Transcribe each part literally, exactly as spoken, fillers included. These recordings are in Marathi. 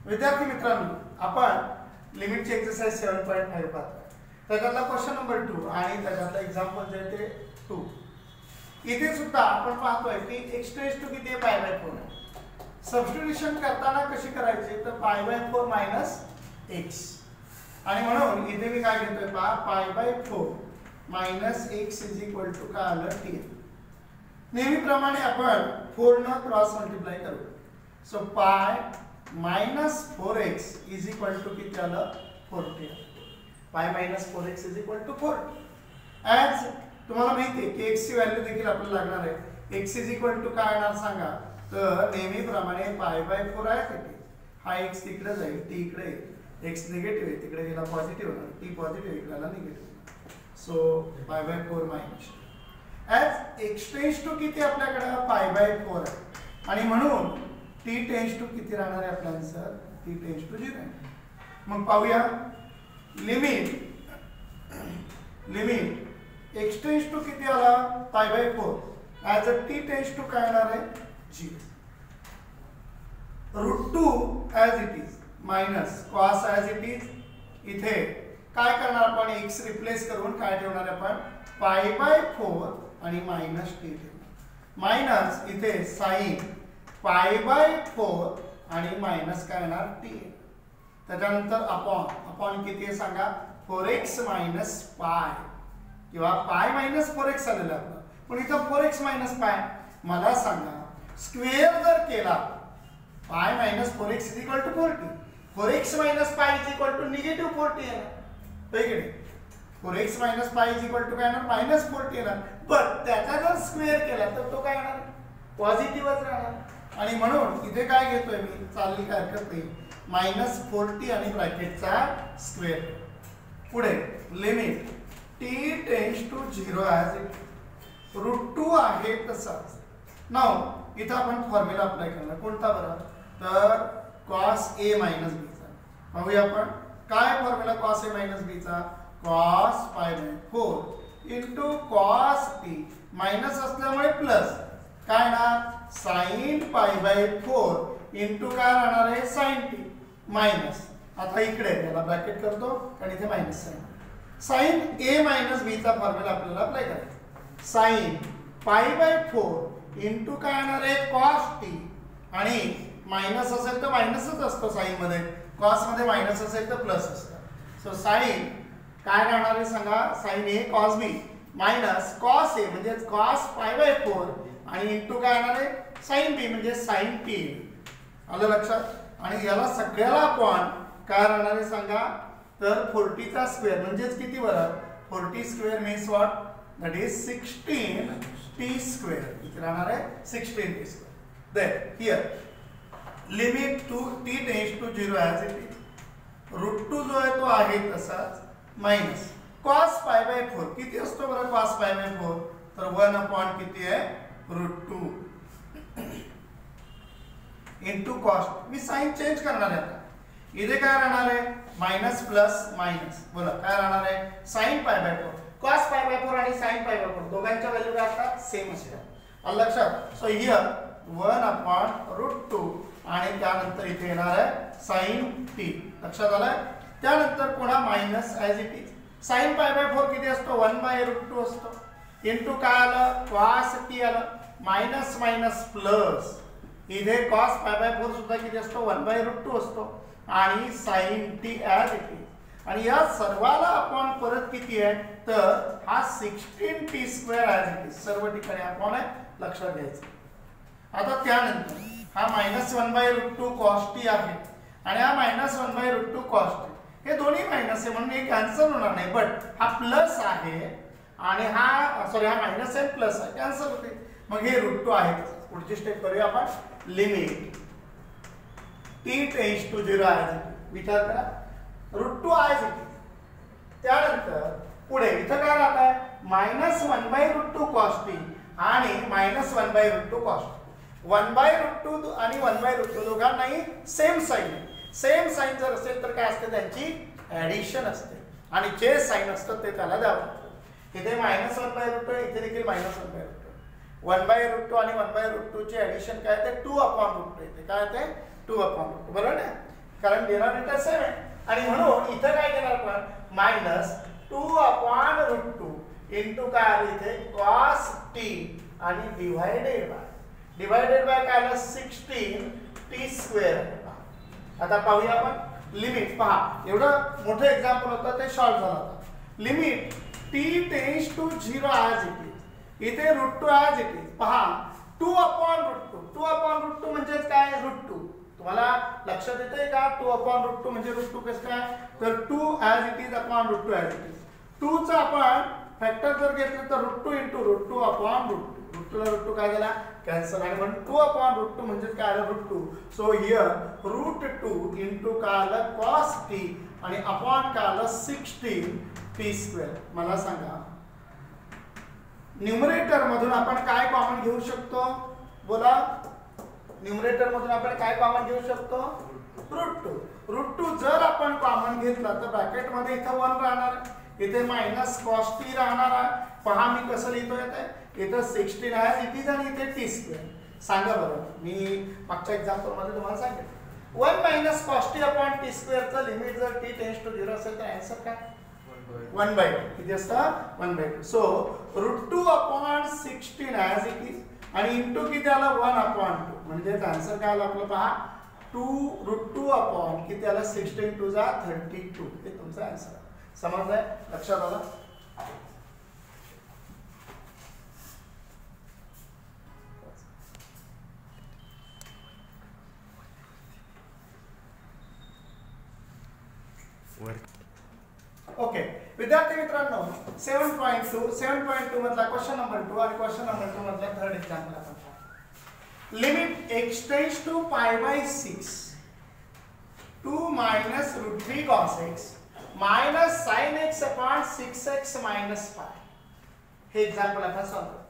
विद्यार्थी मित्रांनो, आपण लिमिटची एक्सरसाइज सेवन पॉईंट फाईव्ह पाहतो. त्याच्यातला क्वेश्चन नंबर टू आणि त्याच्यातला एक्झाम्पल जे आहे ते टू. इथे सुद्धा आपण पाहतोय की एक्स टेन्स टू किती आहे, पाय बाय फोर आहे. सबस्टिट्यूशन करताना कशी करायची, तर पाय बाय फोर मायनस एक्स, आणि म्हणून इथे मी काय घेतोय पहा, pi by four minus x is equal to काय आलं, टी. नेहमीप्रमाणे आपण फोर न क्रॉस मल्टिप्लाय करू. So pi minus four x is equal to किती आलं, forty. Pi minus four x is equal to four. As तुम्हाला माहिती आहे की एक्स ची व्हॅल्यू देखील आपल्याला लागणार आहे. एक्स इज इक्वल टू काय येणार सांगा, तर नेहमीप्रमाणे पाय बाय फोर आहे तिथे, हा एक्स तिकडे जाईल, टी इकडे येईल. एक्स निगेटिव्ह आहे, तिकडे गेला पॉझिटिव्ह होणार, टी पॉझिटिव्ह इकडे आला negative. So pi by four minus as x tends to किती आपल्याकडे, पाय बाय फोर आहे, आणि म्हणून टी टेन्स टू किती राहणार आहे आपला answer, t tends to zero. मग पाहूया limit limit x tends to किती आला, pi by four, as a t tends to काय येणार आहे, zero. Root two as it is minus cos as it is. इथे काय करणार आपण, एक्स रिप्लेस करून काय ठेवणार आपण, पाय बाय फोर आणि मायनस टी ठेवणार. मायनस इथे साइन पाय बाय फोर आणि मायनस काय येणार, टी. त्याच्यानंतर अपॉन अपॉन किती आहे सांगा, फोर एक्स मायनस पाय, किंवा पाय मायनस फोर एक्स आलेलं आपलं, पण इथं फोर एक्स मायनस पाय. मला सांगा स्क्वेअर जर केला, pi minus four x is equal to forty, four x minus pi is equal to negative forty येणार, नाही. Four x minus pi is equal to काय येणार, मायनस फोर्टी येणार. पण त्याचा जर स्क्वेअर केला तर तो काय येणार, पॉझिटिव्हच राहणार. आणि म्हणून इथे काय घेतोय मी, चालेल काय हरकत नाही, मायनस फोर्टी आणि ब्रॅकेटचा स्क्वेअर. पुढे limit t tends to zero as it root two आहे तसाच. नाव इथं आपण फॉर्म्युला अप्लाय करणार, कोणता बरं, तर कॉस ए मायनस बीचा. पाहूया आपण काय फॉर्म्युला कॉस ए मायनस बीचा, cos pi by four into cos t, minus असल्यामुळे प्लस काय ना, sign pi by four into काय राहणार आहे, साइन टी मायनस. आता इकडे याला ब्रॅकेट करतो आणि इथे मायनस साइन. साइन ए मायनस बी चा फॉर्म्युला आपल्याला अप्लाय करायचा. Sign pi by four into काय येणार आहे, कॉस टी, आणि मायनस असेल तर मायनसच असतो साइन मध्ये, कॉस मध्ये मायनस असेल तर प्लस असतं. सो साइन काय राहणार आहे सांगा, sine A cos B minus cos A म्हणजे कॉस पाय बाय फोर आणि इंटू काय येणार आहे, साइन बी म्हणजे साइन टी. आलं लक्षात. आणि याला सगळ्याला आपण काय राहणार आहे सांगा, तर फोर्टीचा स्क्वेअर म्हणजेच किती बरं, forty square means what, that is sixteen t square. इथे राहणार आहे sixteen t square. Then here limit to t tends to zero as it is, root two जो आहे तो आहे तसाच, minus cos pi by four किती असतो बरं, कॉस पाय बाय फोर, तर वन अपॉन किती आहे, रूट टू इंटू कॉस. मी साइन चेंज करणार आहे आता. इथे काय राहणार आहे, मायनस प्लस मायनस, बोला काय राहणार आहे, sine pi by four, cos pi by four आणि साइन पाय बाय फोर दोघांच्या व्हॅल्यू काय असतात, सेम असतात. आलं लक्षात. So here one upon root two आणि त्यानंतर इथे येणार आहे साइन टी. लक्षात आलं. त्यानंतर पुन्हा minus as it is. Sine pi by four किती असतो, वन बाय रूट टू असतो, इंटू काय आलं, कॉस टी आलं, मायनस मायनस प्लस, इथे कॉस पाय बाय फोर सुद्धा किती असतो, वन बाय रूट टू असतो, आणि sine t as it is. आणि या सर्वाला आपण परत किती आहे, तर हा sixteen t square as it is, सर्व ठिकाणी आपण आहे, लक्षात घ्यायचं. आता त्यानंतर हा minus one by root two cos t आहे, आणि हा minus one by root two cos t, हे दोन्ही मायनस आहे म्हणून हे कॅन्सल होणार नाही. बट हा प्लस आहे आणि हा सॉरी हा मायनस आहे प्लस आहे, कॅन्सल होते. मग हे रूट टू आहे. पुढची स्टेप करूया आपण. Limit t tends to zero as it is, विचार करा, root two as it is. त्यानंतर पुढे इथं काय राहत आहे, minus one by root two cos t आणि minus one by root two cos t. One by root two आणि वन बाय रूट टू दोघांनाही सेम साइन आहे. सेम साइन जर असेल तर काय असते, त्यांची ऍडिशन असते, आणि जे साइन असतं ते त्याला द्यावं लागतं. इथे minus one by root two, इथे देखील minus one by root two. One by root two आणि वन बाय रूट टू चे ऍडिशन काय ते टू अपॉन रूट टू येते. काय ते टू अपॉन रूट टू, बरोबर आहे. कारण डिनॉमिनेटर सेम आहे आणि म्हणून इथं काय घेणार आपण minus two upon root two into काय आलं इथे कॉस टी आणि डिवायडेड बाय डिवायडेड बाय काय आलं सिक्स्टीन टी स्क्वेअर. आता पाहूया आपण लिमिट. पहा एवढं मोठं एक्झाम्पल होतं ते शॉर्ट झालं होतं. Limit t tends to zero as it is. इथे root two as it is. पहा two upon root two. Two upon root two म्हणजेच काय रूट टू. तुम्हाला लक्षात येतंय का टू अपॉन रूट टू म्हणजे रूट टू कसं काय तर two as it is upon root two as it is. Two चा आपण फॅक्टर जर घेतलं तर root two into root two upon root to. Route two ला रूट टू काय झाला कॅन्सल आणि म्हणून टू अपॉन रूट टू म्हणजे काय आलं root two. So here root two into काय आलं कॉस टी आणि अपॉन काय आलं सिक्स्टीन टी स्क्वेअर. मला सांगा न्यूमरेटर मधून आपण काय कॉमन घेऊ शकतो बोला. न्यूमरेटर मधून आपण काय कॉमन घेऊ शकतो रूट टू. रूट टू जर आपण कॉमन घेतला तर ब्रॅकेट मध्ये इथं वन राहणार इथे मायनस कॉस टी राहणार आहे. पहा मी कसं लिहितोय ते इथं सिक्स्टीन आहे इट इज आणि इथे टी स्क्वेअर. सांगा बरं मी मागच्या एक्झाम्पल मध्ये तुम्हाला सांगितलं one minus cos t upon t स्क्वेअरचं लिमिट जर टी टेन्स टू झिरो असेल तर आन्सर काय वन बाय टू. किती असतं one by two. So root two upon sixteen as it is आणि इंटू किती आलं वन अपॉन टू म्हणजे आन्सर काय आलं आपलं पहा टू रूट टू अपॉन किती आलं सिक्स्टीन टू जा थर्टी टू. हे तुमचा आन्सर आहे. समजलंय लक्षात आलं. ओके विद्यार्थी मित्रांनो seven point two seven point two मधला क्वेश्चन नंबर टू आणि क्वेश्चन नंबर टू मधला थर्ड एक्झाम्पल आपण पाहू. Limit x tends to pi by six two minus root three cos x minus sine x upon six x minus pi. हे एक्झाम्पल आपण सॉल्व करू.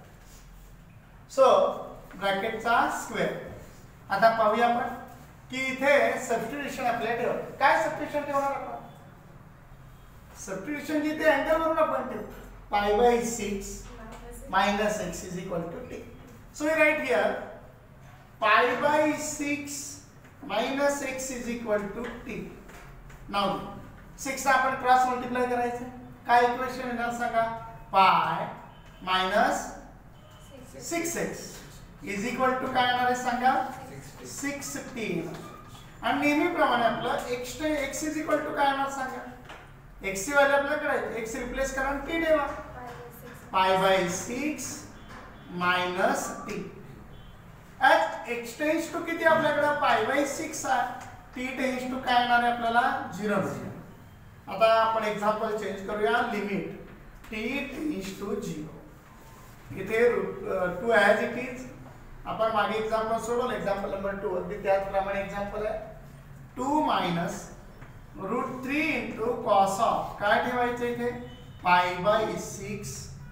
सो ब्रॅकेटचा स्क्वेअर. आता पाहूया आपण की इथे सबस्टिट्यूशन आपल्याला ठेवलं. काय सबस्टिट्यूशन ठेवणार आपण सबस्टिट्यूशन जिथे अँगल वरून आपण ठेवू pi by six minus x is equal to t. So we write here pi by six minus x is equal to t. Now six आपण क्रॉस मल्टिप्लाय करायचं. काय इक्वेशन येणार सांगा pi minus six x is equal to काय येणार आहे सांगा सिक्स्टीन. आणि नेहमीप्रमाणे आपलं x x is equal to काय येणार सांगा एक्स ची व्हॅल्यू आपल्याला करायची एक्स रिप्लेस करा आणि टी ठेवा pi by six minus t. At x tends to किती आपल्याकडे पाय बाय सिक्स आहे टी टेन्स टू काय येणार आहे आपल्याला झिरो. आता आपण एक्झाम्पल चेंज करूया. Limit t tends to zero. इथे टू ॲज इट इज आपण मागे एक्झाम्पल सोडवलं एक्झाम्पल नंबर टू अगदी त्याचप्रमाणे एक्झाम्पल आहे two minus root three into cos of काय ठेवायचं इथे pi by six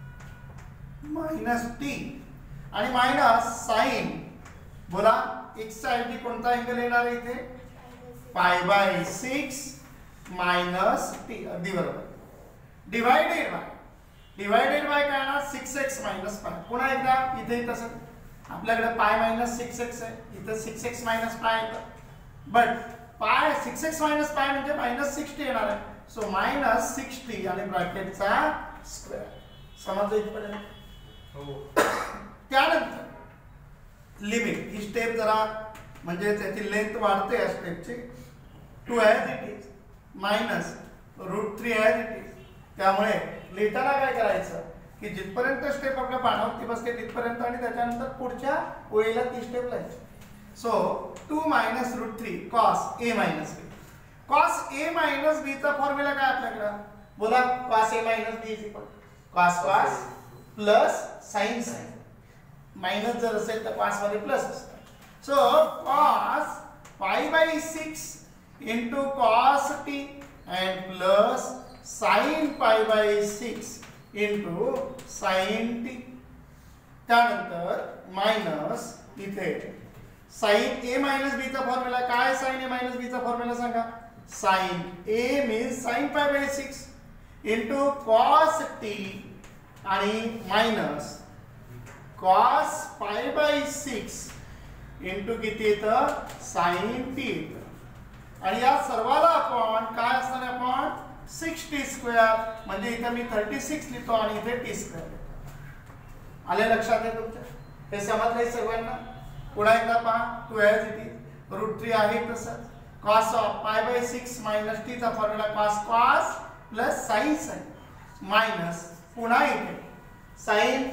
minus t आणि मायनस साइन बोला एक्स च्या ऐवजी कोणता अँगल येणार आहे इथे pi by six minus T. अगदी बरोबर. डिवायडेड बाय डिवायडेड बाय काय ना सिक्स एक्स मायनस पाय. पुन्हा एकदा इथे तसं आपल्याकडे पाय मायनस सिक्स एक्स आहे इथं सिक्स एक्स मायनस पाय येतं बट पाय सिक्स एक्स मायनस पाय म्हणजे मायनस सिक्स्टी येणार आहे. सो मायनस सिक्स्टी आणि ब्रॅकेटचा स्क्वेअर. समजलं इथपर्यंत हो. त्यानंतर लिमिट ही स्टेप जरा म्हणजे त्याची लेंथ वाढते या स्टेपची. Two as it is minus root three as it is. त्यामुळे लिहिताना काय करायचं की जिथपर्यंत स्टेप आपल्या पानावरती बसते तिथपर्यंत आणि त्याच्यानंतर पुढच्या ओळीला ती स्टेप लिहायची. So two minus root three cos A minus B. Cos A minus बी चा फॉर्म्युला काय आपल्याकडे बोला cos A minus B is equal cos cos plus sine sine. Minus जर असेल तर कॉस मध्ये प्लस असतं. So cos pi by six into cos t and plus sine pi by six into sine t. त्यानंतर मायनस इथे साइन ए मायनस बी चा फॉर्म्युला काय साइन ए मायनस बी चा फॉर्म्युला सांगा sine a means sine pi by six into cos t आणि minus cos pi by six into किती येतं साइन टी येतं. आणि या सर्वाला आपण काय असणार आहे आपण सिक्स टी स्क्वेअर म्हणजे इथे मी थर्टी सिक्स लिहितो आणि इथे टी स्क्वेअर लिहितो. आले लक्षात आहे तुमच्या? हे समजलंय सर्वांना? पुन्हा एकदा पहा. Two as it is root three आहे तसंच cos of pi by six minus t चा formula cos cos plus sine sine minus पुन्हा इथे साइन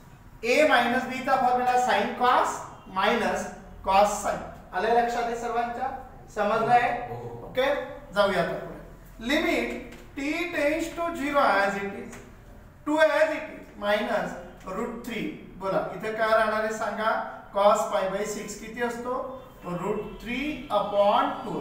ए मायनस बी चा formula sine cos minus cos sine. आले लक्षात आहे सर्वांच्या? समजलंय? ओके जाऊया आता पुढे. Limit t tends to zero as it is two as it is minus root three. बोला इथे काय राहणार आहे सांगा? कॉस पाय बाय सिक्स किती असतो? रूट थ्री अपॉन टू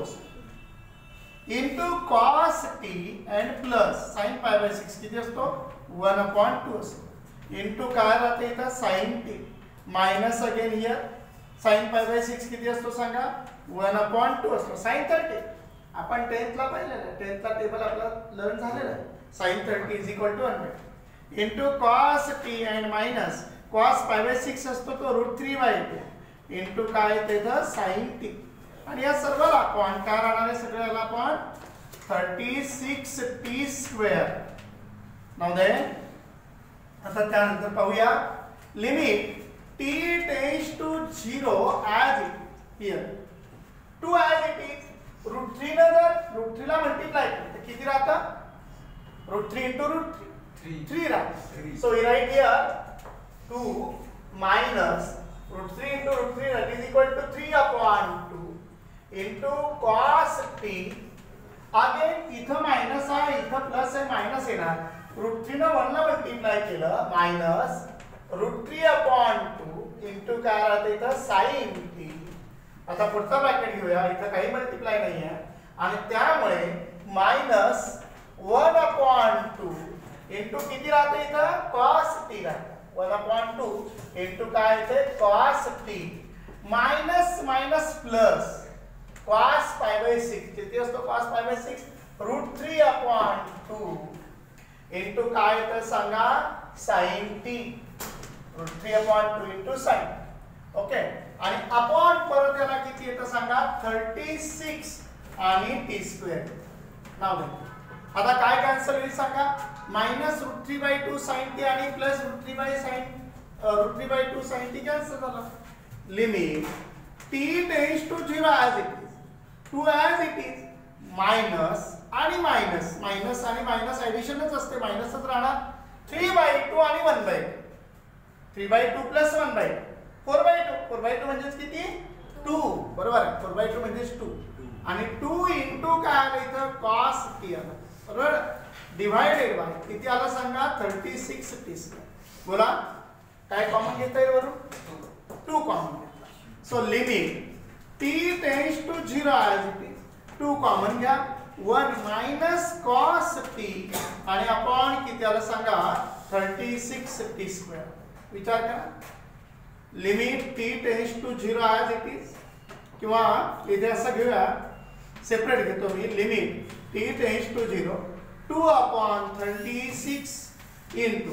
असतो into cos t and plus sine pi by six किती असतो? वन अपॉन टू असतो इंटू काय राहते इथं sine t minus again here sine pi by six किती असतो सांगा? वन अपॉन टू असतो. साइन थर्टी आपण टेन्थला पाहिलेलं आहे, टेन्थला टेबल आपला लर्न झालेला आहे. Sine thirty is equal to hundred into cos t and minus cos pi by six असतो तो root three by two into काय त्याचं साइन टी. आणि या सर्वाला आपण काय राहणार आहे सगळ्याला आपण थर्टी सिक्स टी स्क्वेअर. नाव दे. आता त्यानंतर पाहूया limit t tends to zero as it here two as it is root three न जर रूट थ्री ला मल्टिप्लाय केलं तर किती राहतं? Root three into root three three राहतं. So we write here two minus root three into root three that is equal to three upon two into cos t. Again इथं मायनस आहे इथं प्लस आहे मायनस येणार. रूट थ्री न वन ला मल्टिप्लाय केलं minus root three upon two into काय राहते इथं साइन टी. आता पुढचा ब्रॅकेट घेऊया. इथं काही मल्टिप्लाय नाही आहे आणि त्यामुळे minus one upon two into किती राहते इथं कॉस टी राहते. वन अपॉन टू इंटू काय येते cos t minus minus plus cos pi by six किती असतो cos pi by six root three upon two into काय येतं सांगा sine t root three upon two into sine. Okay आणि अपॉन परत याला किती येतं सांगा थर्टी सिक्स आणि टी स्क्वेअर. नाव दे. आता काय कॅन्सल होईल सांगा? Minus root three by two sine t आणि plus root three by sine root three by two sine t cancel झाला. Limit t tends to zero as it is two as it is minus आणि मायनस मायनस आणि मायनस ऍडिशनच असते मायनसच राहणार. थ्री बाय टू आणि one by two three by two plus one by four by two four by two म्हणजेच किती? टू. बरोबर आहे. फोर बाय टू म्हणजेच टू आणि टू इंटू काय आलं इथं कॉस टी आलं. बरोबर. डिवाइडेड बाय किती आलं सांगा थर्टी सिक्स टी स्क्वेअर. बोला काय कॉमन घेता येईल वरून? टू कॉमन घेतला. So limit t tends to zero as it is two common घ्या वन मायनस कॉस टी आणि अपॉन किती आलं सांगा थर्टी सिक्स टी स्क्वेअर. विचार करा. Limit t tends to zero as it is किंवा इथे असं घेऊया सेपरेट घेतो मी. Limit t tends to zero two upon thirty six into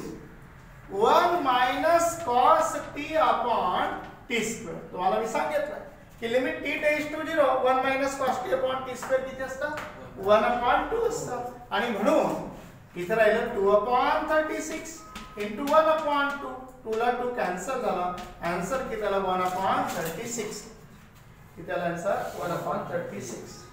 one minus cos t upon t square. तुम्हाला मी सांगितलं की limit t tends to zero one minus cos t upon t square किती असतं? वन अपॉन टू असतं आणि म्हणून इथे राहिलं two upon thirty six into one upon two. Two ला टू कॅन्सल झाला. आन्सर किती आला? One upon thirty six. किती आला आन्सर? One upon thirty six.